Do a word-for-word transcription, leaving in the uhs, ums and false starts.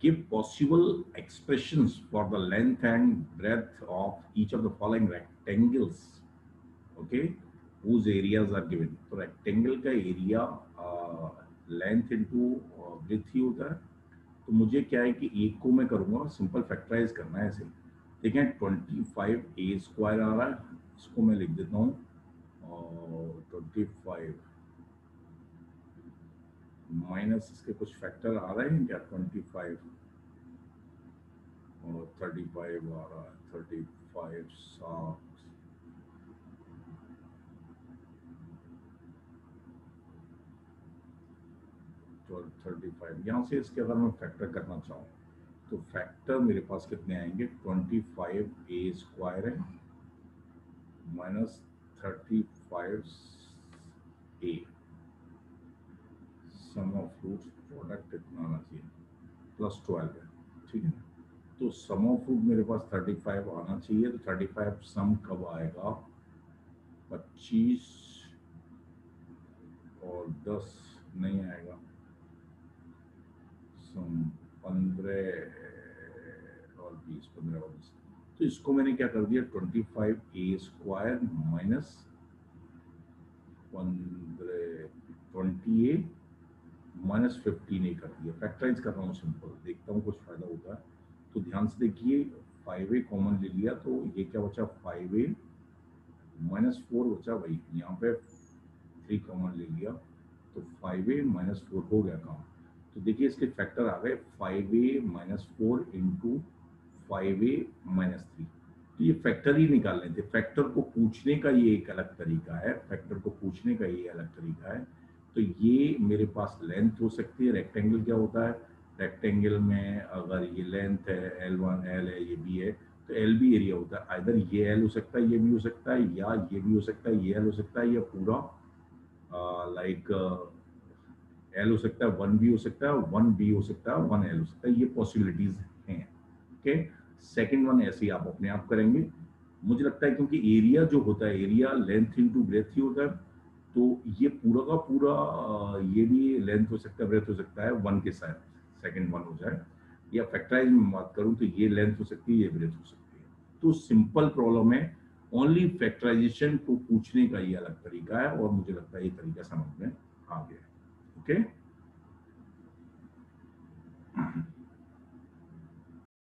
give possible expressions for the length and breadth of each of the following rectangles, okay, whose areas are given. तो rectangle का area length into breadth ही होता है। तो मुझे क्या है कि एक को मैं करूँगा सिंपल फैक्टराइज करना है ऐसे। देखें ट्वेंटी फाइव ए स्क्वायर आ रहा है, इसको मैं लिख देता हूँ और ट्वेंटी फाइव माइनस इसके कुछ फैक्टर आ रहे हैं क्या, ट्वेंटी फाइव और थर्टी फाइव आ रहा है, थर्टी फाइव सात थर्टी फाइव, यहाँ से इसके अगर मैं फैक्टर करना चाहूँ तो फैक्टर मेरे पास कितने आएंगे, ट्वेंटी फाइव ए स्क्वायर है minus thirty five A, sum of roots product कितना आना चाहिए, प्लस ट्वेल्व है, ठीक है। तो सम ऑफ रूट मेरे पास थर्टी फाइव आना चाहिए, तो थर्टी फाइव सम कब आएगा, पच्चीस और दस नहीं आएगा, सम पंद्रह और बीस, पंद्रह और बीस। तो इसको मैंने क्या कर दिया, ट्वेंटी फाइव ए स्क्वायर माइनस पंद्रह twenty a minus fifteen a कर दिया। फैक्टराइज कर रहा हूँ सिंपल, देखता हूँ कुछ फायदा होता है। तो ध्यान से देखिए, फाइव ए कॉमन ले लिया तो ये क्या बचा, फाइव ए माइनस फोर बचा, वही यहाँ पे थ्री कॉमन ले लिया तो फाइव ए माइनस फोर हो गया काम। तो देखिए इसके फैक्टर आ गए, five a minus four into five a minus three. तो ये फैक्टर ही निकाल लेते थे। फैक्टर को पूछने का ये एक अलग तरीका है, फैक्टर को पूछने का ये अलग तरीका है। तो ये मेरे पास लेंथ हो सकती है। रेक्टेंगल क्या होता है, रेक्टेंगल में अगर ये लेंथ है एल वन, एल है, ये बी है, तो एल बी एरिया होता है। आइदर ये एल हो सकता है, ये भी हो सकता है, या ये भी हो सकता है, ये एल हो सकता है, या पूरा लाइक एल हो सकता है, वन बी हो सकता है, वन बी हो सकता है, वन एल हो सकता है। ये पॉसिबिलिटीज हैं। ओके, सेकंड वन ऐसे ही आप अपने आप करेंगे। मुझे लगता है क्योंकि एरिया जो होता है, एरिया लेंथ इनटू ब्रेथ ही होता है, तो ये पूरा का पूरा ये भी लेंथ हो सकता है, ब्रेथ हो सकता है, वन के साथ सेकंड वन हो जाए। या फैक्टराइज में बात करूं तो ये लेंथ हो सकती है, ये ब्रेथ हो सकती है। तो सिंपल प्रॉब्लम है, ओनली फैक्टराइजेशन को पूछने का ये अलग तरीका है, और मुझे लगता है ये तरीका समझ में आ गया। ओके।